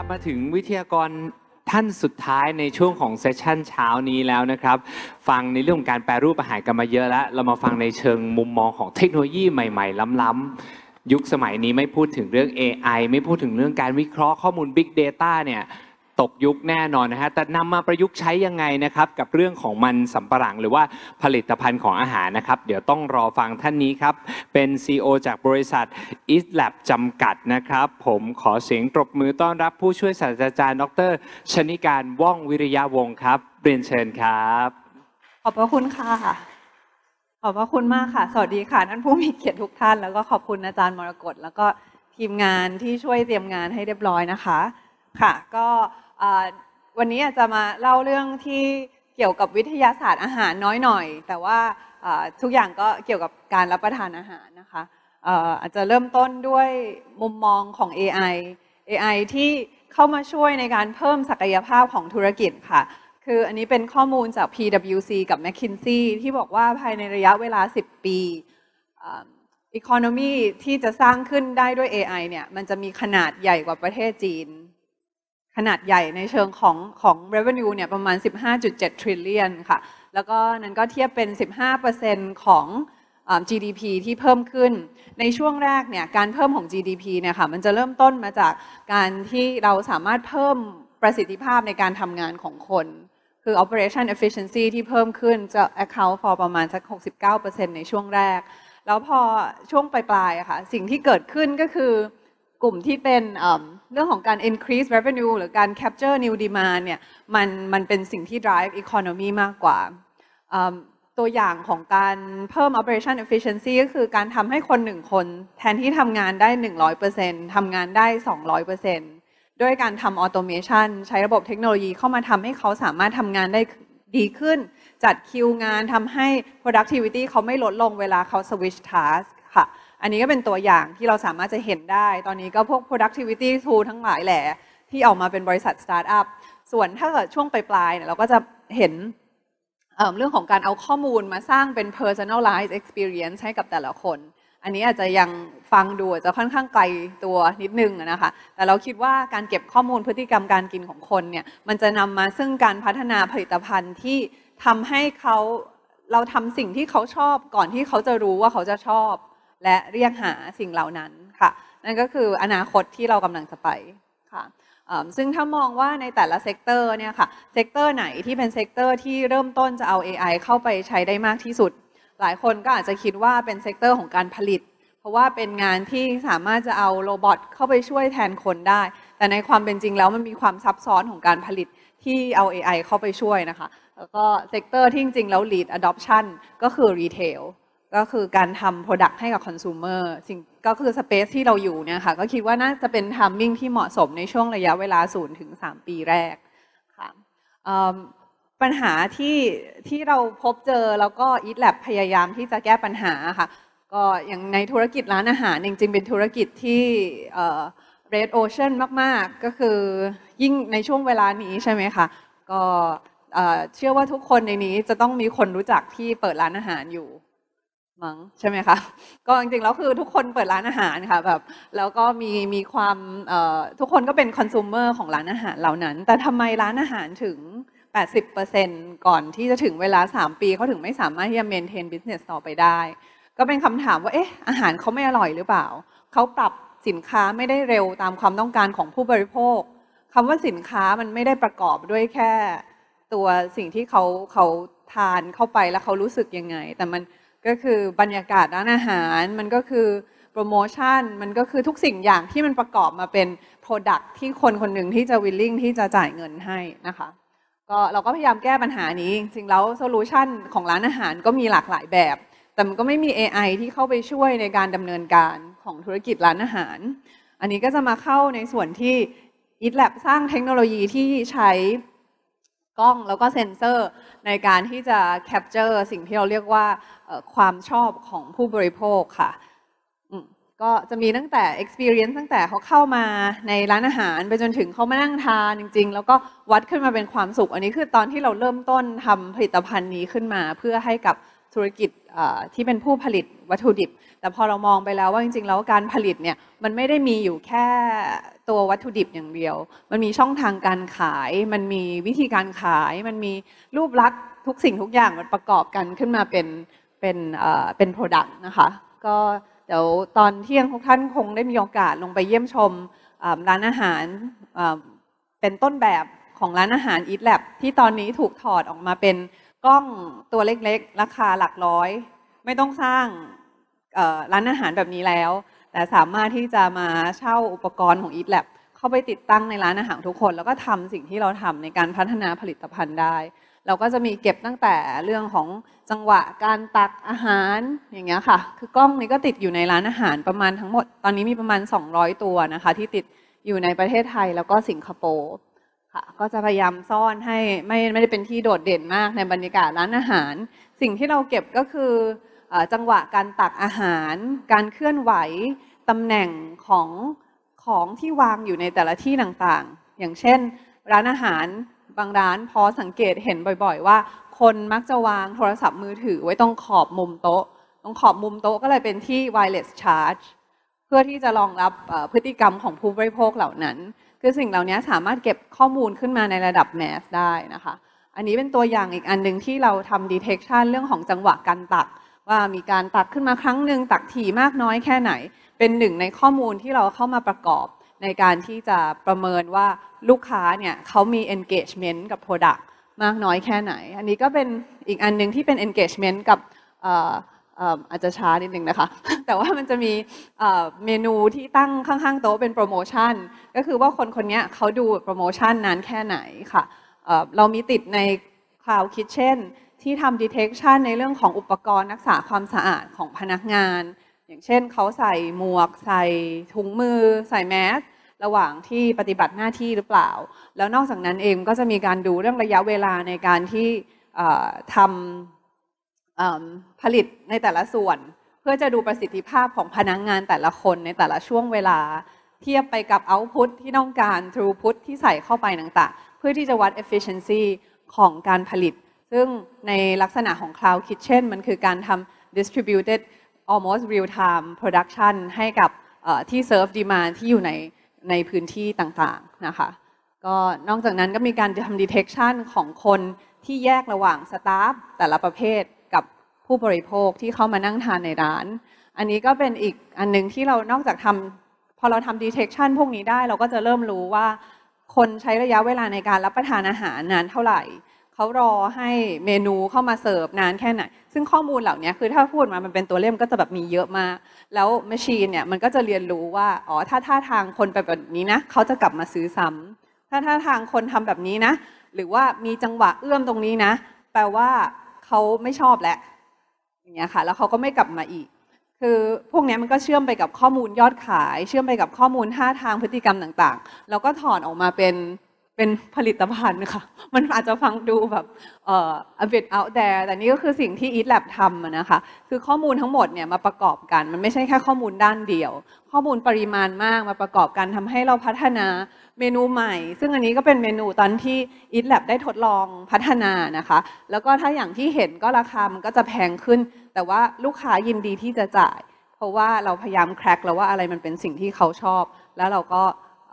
บมาถึงวิทยากรท่านสุดท้ายในช่วงของเซสชั่นเช้านี้แล้วนะครับฟังในเรื่องของการแปรรูปอาหารกันมาเยอะแล้วเรามาฟังในเชิงมุมมองของเทคโนโลยีใหม่ๆล้ำๆยุคสมัยนี้ไม่พูดถึงเรื่อง AI ไม่พูดถึงเรื่องการวิเคราะห์ข้อมูล Big Data เนี่ยตกยุคแน่นอนนะฮะแต่นำมาประยุกต์ใช้ยังไงนะครับกับเรื่องของมันสำปะหลังหรือว่าผลิตภัณฑ์ของอาหารนะครับเดี๋ยวต้องรอฟังท่านนี้ครับเป็น CEO จากบริษัท Eat Lab จำกัดนะครับผมขอเสียงปรบมือต้อนรับผู้ช่วยศาสตราจารย์ดร.ชนิการว่องวิริยะวงศ์ครับเรียนเชิญครับขอบพระคุณค่ะขอบพระคุณมากค่ะสวัสดีค่ะท่านผู้มีเกียรติทุกท่านแล้วก็ขอบคุณอาจารย์มรกตแล้วก็ทีมงานที่ช่วยเตรียมงานให้เรียบร้อยนะคะค่ะก็วันนี้จะมาเล่าเรื่องที่เกี่ยวกับวิทยาศาสตร์อาหารน้อยหน่อยแต่ว่าทุกอย่างก็เกี่ยวกับการรับประทานอาหารนะคะอาจจะเริ่มต้นด้วยมุมมองของ AI ที่เข้ามาช่วยในการเพิ่มศักยภาพของธุรกิจค่ะคืออันนี้เป็นข้อมูลจาก PwC กับ McKinsey ที่บอกว่าภายในระยะเวลา10 ปีeconomy ที่จะสร้างขึ้นได้ด้วย AI เนี่ยมันจะมีขนาดใหญ่กว่าประเทศจีนขนาดใหญ่ในเชิงของ revenue เนี่ยประมาณ 15.7 trillion ค่ะแล้วก็นั้นก็เทียบเป็น 15% ของGDP ที่เพิ่มขึ้นในช่วงแรกเนี่ยการเพิ่มของ GDP เนี่ยค่ะมันจะเริ่มต้นมาจากการที่เราสามารถเพิ่มประสิทธิภาพในการทำงานของคนคือ operation efficiency ที่เพิ่มขึ้นจะ account for ประมาณสัก 69% ในช่วงแรกแล้วพอช่วงปลายๆค่ะสิ่งที่เกิดขึ้นก็คือกลุ่มที่เป็นเรื่องของการ increase revenue หรือการ capture new demand เนี่ยมันเป็นสิ่งที่ drive economy มากกว่าตัวอย่างของการเพิ่ม operation efficiency ก็คือการทำให้คน1 คนแทนที่ทำงานได้ 100% ทำงานได้ 200%ด้วยการทำ automation ใช้ระบบเทคโนโลยีเข้ามาทำให้เขาสามารถทำงานได้ดีขึ้นจัดคิวงานทำให้ productivity เขาไม่ลดลงเวลาเขา switch task ค่ะอันนี้ก็เป็นตัวอย่างที่เราสามารถจะเห็นได้ตอนนี้ก็พวก productivity tool ทั้งหลายแหละที่ออกมาเป็นบริษัท startup ส่วนถ้าเกิดช่วงปลายๆเนี่ยเราก็จะเห็นเรื่องของการเอาข้อมูลมาสร้างเป็น personalized experience ให้กับแต่ละคนอันนี้อาจจะยังฟังดูจะค่อนข้างไกลตัวนิดนึงนะคะแต่เราคิดว่าการเก็บข้อมูลพฤติกรรมการกินของคนเนี่ยมันจะนำมาซึ่งการพัฒนาผลิตภัณฑ์ที่ทำให้เราทำสิ่งที่เขาชอบก่อนที่เขาจะรู้ว่าเขาจะชอบและเรียกหาสิ่งเหล่านั้นค่ะนั่นก็คืออนาคตที่เรากำลังจะไปค่ะซึ่งถ้ามองว่าในแต่ละเซกเตอร์เนี่ยค่ะเซกเตอร์ไหนที่เป็นเซกเตอร์ที่เริ่มต้นจะเอา AI เข้าไปใช้ได้มากที่สุดหลายคนก็อาจจะคิดว่าเป็นเซกเตอร์ของการผลิตเพราะว่าเป็นงานที่สามารถจะเอาโรบอทเข้าไปช่วยแทนคนได้แต่ในความเป็นจริงแล้วมันมีความซับซ้อนของการผลิตที่เอา AI เข้าไปช่วยนะคะแล้วก็เซกเตอร์ที่จริงๆแล้ว lead adoption ก็คือ retail ก็คือการทำ product ให้กับ consumer สิ่งก็คือ space ที่เราอยู่เนี่ยค่ะก็คิดว่าน่าจะเป็น timing ที่เหมาะสมในช่วงระยะเวลา 0-3 ปีแรกค่ะปัญหาที่เราพบเจอแล้วก็ Eat Lab พยายามที่จะแก้ปัญหาค่ะก็อย่างในธุรกิจร้านอาหารจริงๆเป็นธุรกิจที่Red Ocean มากๆก็คือยิ่งในช่วงเวลานี้ใช่ไหมคะก็เชื่อว่าทุกคนในนี้จะต้องมีคนรู้จักที่เปิดร้านอาหารอยู่มั้งใช่ไหมคะก็จริงๆแล้วคือทุกคนเปิดร้านอาหารค่ะแบบแล้วก็มีความทุกคนก็เป็นคอน sumer ของร้านอาหารเหล่านั้นแต่ทำไมร้านอาหารถึง 80% ก่อนที่จะถึงเวลา3 ปีเขาถึงไม่สามารถที่จะ maintain business ต่อไปได้ก็เป็นคำถามว่าเอ๊ะอาหารเขาไม่อร่อยหรือเปล่าเขาปรับสินค้าไม่ได้เร็วตามความต้องการของผู้บริโภคคำว่าสินค้ามันไม่ได้ประกอบด้วยแค่ตัวสิ่งที่เขาทานเข้าไปแล้วเขารู้สึกยังไงแต่มันก็คือบรรยากาศร้านอาหารมันก็คือโปรโมชั่นมันก็คือทุกสิ่งอย่างที่มันประกอบมาเป็น product ที่คนคนหนึ่งที่จะ willing ที่จะจ่ายเงินให้นะคะก็เราก็พยายามแก้ปัญหานี้จริงๆแล้วโซลูชันของร้านอาหารก็มีหลากหลายแบบแต่มันก็ไม่มี AI ที่เข้าไปช่วยในการดำเนินการของธุรกิจร้านอาหารอันนี้ก็จะมาเข้าในส่วนที่ Eat Lab สร้างเทคโนโลยีที่ใช้กล้องแล้วก็เซ็นเซอร์ในการที่จะ capture สิ่งที่เราเรียกว่าความชอบของผู้บริโภคค่ะก็จะมีตั้งแต่ experience ตั้งแต่เขาเข้ามาในร้านอาหารไปจนถึงเขามานั่งทานจริงๆแล้วก็วัดขึ้นมาเป็นความสุขอันนี้คือตอนที่เราเริ่มต้นทำผลิตภัณฑ์นี้ขึ้นมาเพื่อให้กับธุรกิจที่เป็นผู้ผลิตวัตถุดิบแต่พอเรามองไปแล้วว่าจริงๆแล้วการผลิตเนี่ยมันไม่ได้มีอยู่แค่ตัววัตถุดิบอย่างเดียวมันมีช่องทางการขายมันมีวิธีการขายมันมีรูปลักษณ์ทุกสิ่งทุกอย่างมันประกอบกันขึ้นมาเป็น product นะคะก็เดี๋ยวตอนเที่ยงทุกท่านคงได้มีโอกาสลงไปเยี่ยมชมร้านอาหารเป็นต้นแบบของร้านอาหาร Eat Lab ที่ตอนนี้ถูกถอดออกมาเป็นกล้องตัวเล็กๆราคาหลักร้อยไม่ต้องสร้างร้านอาหารแบบนี้แล้วแต่สามารถที่จะมาเช่าอุปกรณ์ของ Eat Lab เข้าไปติดตั้งในร้านอาหารทุกคนแล้วก็ทำสิ่งที่เราทำในการพัฒนาผลิตภัณฑ์ได้เราก็จะมีเก็บตั้งแต่เรื่องของจังหวะการตักอาหารอย่างเงี้ยค่ะคือกล้องนี้ก็ติดอยู่ในร้านอาหารประมาณทั้งหมดตอนนี้มีประมาณ200ตัวนะคะที่ติดอยู่ในประเทศไทยแล้วก็สิงคโปร์ค่ะก็จะพยายามซ่อนให้ไม่ได้เป็นที่โดดเด่นมากในบรรยากาศร้านอาหารสิ่งที่เราเก็บก็คือจังหวะการตักอาหารการเคลื่อนไหวตำแหน่งของที่วางอยู่ในแต่ละที่ต่างๆอย่างเช่นร้านอาหารบางร้านพอสังเกตเห็นบ่อยๆว่าคนมักจะวางโทรศัพท์มือถือไว้ตรงขอบมุมโต๊ะตรงขอบมุมโต๊ะก็เลยเป็นที่ wireless charge เพื่อที่จะรองรับพฤติกรรมของผู้บริโภคเหล่านั้นคือสิ่งเหล่านี้สามารถเก็บข้อมูลขึ้นมาในระดับ mass ได้นะคะอันนี้เป็นตัวอย่างอีกอันหนึ่งที่เราทำ detection เรื่องของจังหวะการตักว่ามีการตักขึ้นมาครั้งหนึ่งตักถี่มากน้อยแค่ไหนเป็นหนึ่งในข้อมูลที่เราเข้ามาประกอบในการที่จะประเมินว่าลูกค้าเนี่ยเขามี engagement กับ product มากน้อยแค่ไหนอันนี้ก็เป็นอีกอันหนึ่งที่เป็น engagement กับอาจจะช้านิดนึงนะคะ แต่ว่ามันจะมีเมนูที่ตั้งข้างๆโต๊ะเป็นโปรโมชั่นก็คือว่าคนนี้เขาดูโปรโมชั่นนั้นแค่ไหนค่ะเรามีติดใน Cloud Kitchen ที่ทำ detection ในเรื่องของอุปกรณ์รักษาความสะอาดของพนักงานอย่างเช่นเขาใส่หมวกใส่ถุงมือใส่แมสระหว่างที่ปฏิบัติหน้าที่หรือเปล่าแล้วนอกจากนั้นเองก็จะมีการดูเรื่องระยะเวลาในการที่ทำผลิตในแต่ละส่วนเพื่อจะดูประสิทธิภาพของพนักงานแต่ละคนในแต่ละช่วงเวลาเทียบไปกับ output ที่ต้องการ throughput ที่ใส่เข้าไปต่างๆเพื่อที่จะวัด efficiency ของการผลิตซึ่งในลักษณะของ Cloud Kitchen มันคือการทำ distributed almost real time production ให้กับที่ serve demand ที่อยู่ในพื้นที่ต่างๆนะคะก็นอกจากนั้นก็มีการทำ detection ของคนที่แยกระหว่าง staff แต่ละประเภทกับผู้บริโภคที่เข้ามานั่งทานในร้านอันนี้ก็เป็นอีกอันนึงที่เรานอกจากพอเราทำ detection พวกนี้ได้เราก็จะเริ่มรู้ว่าคนใช้ระยะเวลาในการรับประทานอาหารนานเท่าไหร่เขารอให้เมนูเข้ามาเสิร์ฟนานแค่ไหนซึ่งข้อมูลเหล่านี้คือถ้าพูดมามันเป็นตัวเลขก็จะแบบมีเยอะมากแล้วแมชชีนเนี่ยมันก็จะเรียนรู้ว่าอ๋อถ้าท่าทางคนแบบนี้นะเขาจะกลับมาซื้อซ้ำถ้าท่าทางคนทำแบบนี้นะหรือว่ามีจังหวะเอื้อมตรงนี้นะแปลว่าเขาไม่ชอบแล้วอย่างเงี้ยค่ะแล้วเขาก็ไม่กลับมาอีกคือพวกนี้มันก็เชื่อมไปกับข้อมูลยอดขายเชื่อมไปกับข้อมูลท่าทางพฤติกรรมต่างๆแล้วก็ถอดออกมาเป็นผลิตภัณฑ์ค่ะมันอาจจะฟังดูแบบa bit out there แต่นี่ก็คือสิ่งที่ Eat Lab ทำนะคะคือข้อมูลทั้งหมดเนี่ยมาประกอบกันมันไม่ใช่แค่ข้อมูลด้านเดียวข้อมูลปริมาณมากมาประกอบกันทำให้เราพัฒนาเมนูใหม่ซึ่งอันนี้ก็เป็นเมนูตอนที่ Eat Lab ได้ทดลองพัฒนานะคะแล้วก็ถ้าอย่างที่เห็นก็ราคามันก็จะแพงขึ้นแต่ว่าลูกค้ายินดีที่จะจ่ายเพราะว่าเราพยายามแคร็กแล้วว่าอะไรมันเป็นสิ่งที่เขาชอบแล้วเราก็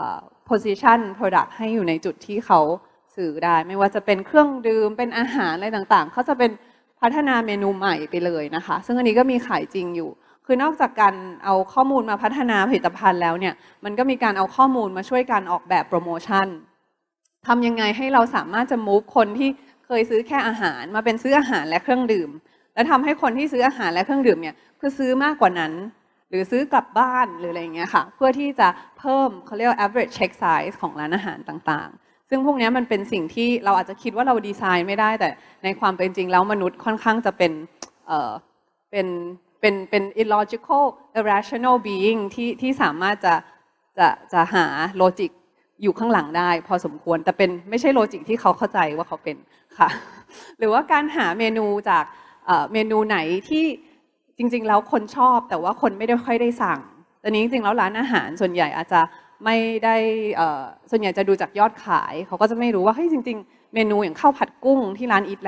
position product ให้อยู่ในจุดที่เขาสื่อได้ไม่ว่าจะเป็นเครื่องดื่มเป็นอาหารอะไรต่างๆเขาจะเป็นพัฒนาเมนูใหม่ไปเลยนะคะซึ่งอันนี้ก็มีขายจริงอยู่คือนอกจากการเอาข้อมูลมาพัฒนาผลิตภัณฑ์แล้วเนี่ยมันก็มีการเอาข้อมูลมาช่วยการออกแบบโปรโมชั่นทำยังไงให้เราสามารถจะ move คนที่เคยซื้อแค่อาหารมาเป็นซื้ออาหารและเครื่องดื่มและทำให้คนที่ซื้ออาหารและเครื่องดื่มเนี่ยคือซื้อมากกว่านั้นหรือซื้อกลับบ้านหรืออะไรอย่างเงี้ยค่ะเพื่อที่จะเพิ่มเขาเรียกว่า average check size ของร้านอาหารต่างๆซึ่งพวกนี้มันเป็นสิ่งที่เราอาจจะคิดว่าเราดีไซน์ไม่ได้แต่ในความเป็นจริงแล้วมนุษย์ค่อนข้างจะเป็น illogical irrational being ที่สามารถจะหาโลจิกอยู่ข้างหลังได้พอสมควรแต่เป็นไม่ใช่โลจิกที่เขาเข้าใจว่าเขาเป็นค่ะหรือว่าการหาเมนูจากเมนูไหนที่จริงๆแล้วคนชอบแต่ว่าคนไม่ได้ค่อยได้สั่งตอนนี้จริงๆแล้วร้านอาหารส่วนใหญ่อาจจะไม่ได้ส่วนใหญ่จะดูจากยอดขายเขาก็จะไม่รู้ว่าเฮ้ยจริงๆเมนูอย่างข้าวผัดกุ้งที่ร้าน Eat Lab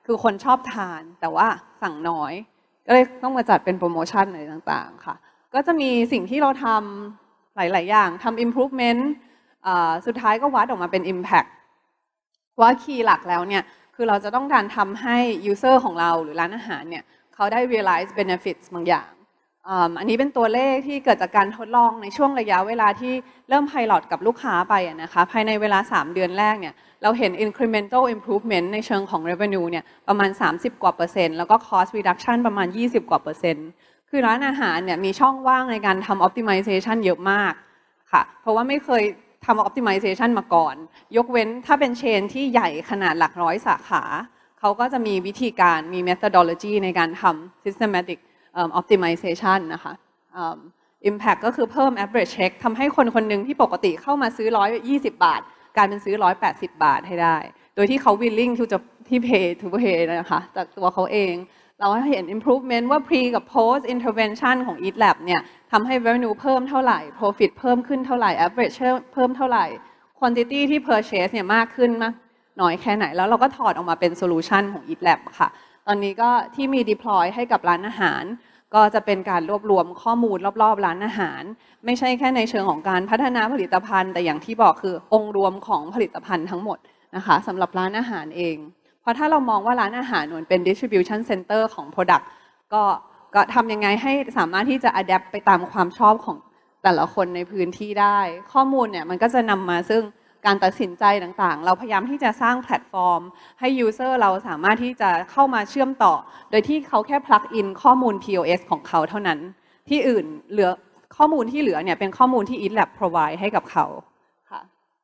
คือคนชอบทานแต่ว่าสั่งน้อยก็เลยต้องมาจัดเป็นโปรโมชั่นอะไรต่างๆค่ะก็จะมีสิ่งที่เราทำหลายๆอย่างทำ improvement สุดท้ายก็วัดออกมาเป็น impact ว่าคีย์หลักแล้วเนี่ยคือเราจะต้องการทำให้ user ของเราหรือร้านอาหารเนี่ยเขาได้ realize benefits บางอย่างอันนี้เป็นตัวเลขที่เกิดจากการทดลองในช่วงระยะเวลาที่เริ่ม pilot กับลูกค้าไปนะคะภายในเวลา3 เดือนแรกเนี่ยเราเห็น incremental improvement ในเชิงของ revenue เนี่ยประมาณ30 กว่า%แล้วก็ cost reduction ประมาณ20 กว่า%คือร้านอาหารเนี่ยมีช่องว่างในการทำ optimization เยอะมากค่ะเพราะว่าไม่เคยทำ optimization มาก่อนยกเว้นถ้าเป็นเชนที่ใหญ่ขนาดหลักร้อยสาขาเขาก็จะมีวิธีการมี methodology ในการทำ systematic optimization นะคะ impact ก็คือเพิ่ม average check ทำให้คนคนหนึ่งที่ปกติเข้ามาซื้อ120 บาทกลายเป็นซื้อ180 บาทให้ได้โดยที่เขา willing to pay นะคะจากตัวเขาเองเราให้เห็น improvement ว่า pre กับ post intervention ของ Eat Lab เนี่ยทำให้ revenue เพิ่มเท่าไหร่ profit เพิ่มขึ้นเท่าไหร่ average เพิ่มเท่าไหร่ quantity ที่ purchase เนี่ยมากขึ้นมากน้อยแค่ไหนแล้วเราก็ถอดออกมาเป็น solution ของ Eat Lab ค่ะตอนนี้ก็ที่มี deploy ให้กับร้านอาหารก็จะเป็นการรวบรวมข้อมูลรอบๆร้านอาหารไม่ใช่แค่ในเชิงของการพัฒนาผลิตภัณฑ์แต่อย่างที่บอกคือองค์รวมของผลิตภัณฑ์ทั้งหมดนะคะสำหรับร้านอาหารเองเพราะถ้าเรามองว่าร้านอาหารเหมือนเป็น distribution center ของ product ก็ทำยังไงให้สามารถที่จะ adapt ไปตามความชอบของแต่ละคนในพื้นที่ได้ข้อมูลเนี่ยมันก็จะนำมาซึ่งการตัดสินใจต่างๆเราพยายามที่จะสร้างแพลตฟอร์มให้ user เราสามารถที่จะเข้ามาเชื่อมต่อโดยที่เขาแค่ plug in ข้อมูล POS ของเขาเท่านั้นที่อื่นเหลือข้อมูลที่เหลือเนี่ยเป็นข้อมูลที่ Eat Lab provide ให้กับเขาค่ะ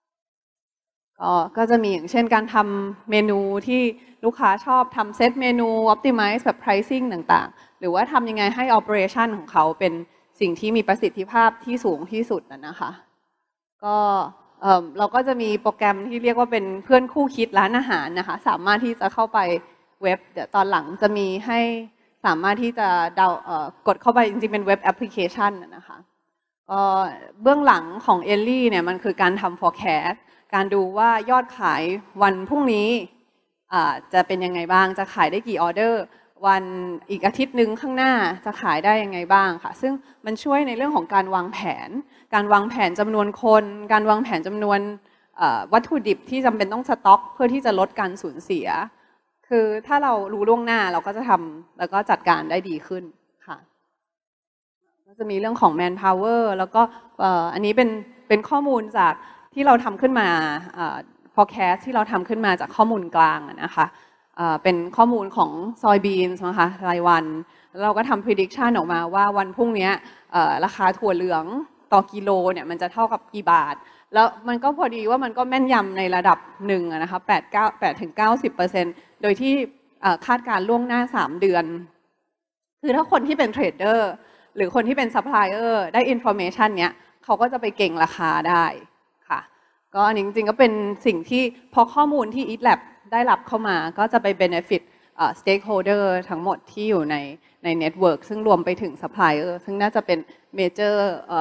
ก็จะมีอย่างเช่นการทำเมนูที่ลูกค้าชอบทำเซตเมนู optimize แบบ pricing ต่างๆหรือว่าทำยังไงให้ operation ของเขาเป็นสิ่งที่มีประสิทธิภาพที่สูงที่สุดนะคะก็เราก็จะมีโปรแกรมที่เรียกว่าเป็นเพื่อนคู่คิดร้านอาหารนะคะสามารถที่จะเข้าไปเว็บเดี๋ยวตอนหลังจะมีให้สามารถที่จะกดเข้าไปจริงๆเป็นเว็บแอปพลิเคชันนะคะก็เบื้องหลังของเอลลี่เนี่ยมันคือการทำ forecast การดูว่ายอดขายวันพรุ่งนี้จะเป็นยังไงบ้างจะขายได้กี่ออเดอร์วันอีกอาทิตย์หนึ่งข้างหน้าจะขายได้ยังไงบ้างค่ะซึ่งมันช่วยในเรื่องของการวางแผนจำนวนคนการวางแผนจำนวนวัตถุดิบที่จำเป็นต้องสต็อกเพื่อที่จะลดการสูญเสียคือถ้าเรารู้ล่วงหน้าเราก็จะทำแล้วก็จัดการได้ดีขึ้นค่ะก็จะมีเรื่องของ manpower แล้วก็อันนี้เป็นข้อมูลจากที่เราทำขึ้นมาforecast ที่เราทำขึ้นมาจากข้อมูลกลางนะคะเป็นข้อมูลของ soybeans นะคะรายวันแล้วเราก็ทำ prediction ออกมาว่าวันพรุ่งนี้ราคาถั่วเหลืองต่อกิโลเนี่ยมันจะเท่ากับกี่บาทแล้วมันก็พอดีว่ามันก็แม่นยำในระดับหนึ่งนะคะ8-90%โดยที่คาดการล่วงหน้า3 เดือนคือถ้าคนที่เป็นเทรดเดอร์หรือคนที่เป็นซัพพลายเออร์ได้ information เนี้ยเขาก็จะไปเก่งราคาได้ค่ะก็อันนี้จริงๆก็เป็นสิ่งที่พอข้อมูลที่ Eat Lab ได้รับเข้ามาก็จะไป benefit stakeholder ทั้งหมดที่อยู่ใน network ซึ่งรวมไปถึง supplier ซึ่งน่าจะเป็น major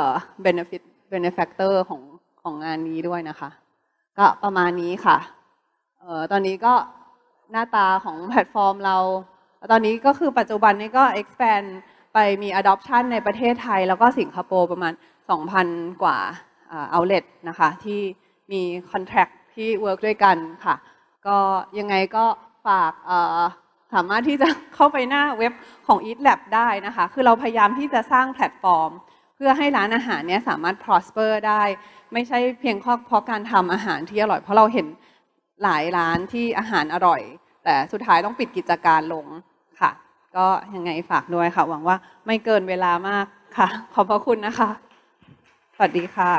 benefactor ของงานนี้ด้วยนะคะก็ประมาณนี้ค่ะตอนนี้ก็หน้าตาของแพลตฟอร์มเราตอนนี้ก็คือปัจจุบันนี้ก็ expand ไปมี adoption ในประเทศไทยแล้วก็สิงคโปร์ประมาณ 2,000 กว่าoutlet นะคะที่มี contract ที่ work ด้วยกันค่ะก็ยังไงก็ฝากสามารถที่จะเข้าไปหน้าเว็บของ Eat Lab ได้นะคะคือเราพยายามที่จะสร้างแพลตฟอร์มเพื่อให้ร้านอาหารเนี้ยสามารถ prosper ได้ไม่ใช่เพียงเพราะการทำอาหารที่อร่อยเพราะเราเห็นหลายร้านที่อาหารอร่อยแต่สุดท้ายต้องปิดกิจการลงค่ะก็ยังไงฝากด้วยค่ะหวังว่าไม่เกินเวลามากค่ะขอบพระคุณนะคะสวัสดีค่ะ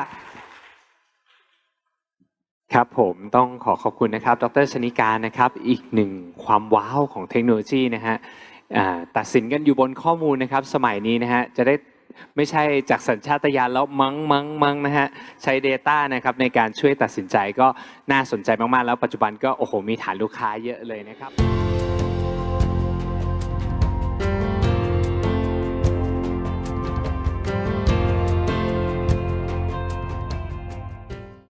ครับผมต้องขอบคุณนะครับดร.ชนิการนะครับอีกหนึ่งความว้าวของเทคโนโลยีนะฮะตัดสินกันอยู่บนข้อมูลนะครับสมัยนี้นะฮะจะได้ไม่ใช่จากสัญชาตญาณแล้วมั้งนะฮะใช้ Data นะครับในการช่วยตัดสินใจก็น่าสนใจมากๆแล้วปัจจุบันก็โอ้โหมีฐานลูกค้าเยอะเลยนะครับ